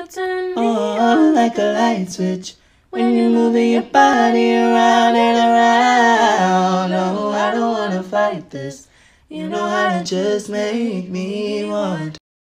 You turn me on like a light switch when you're moving your body around and around. No, I don't wanna fight this. You know how to just make me want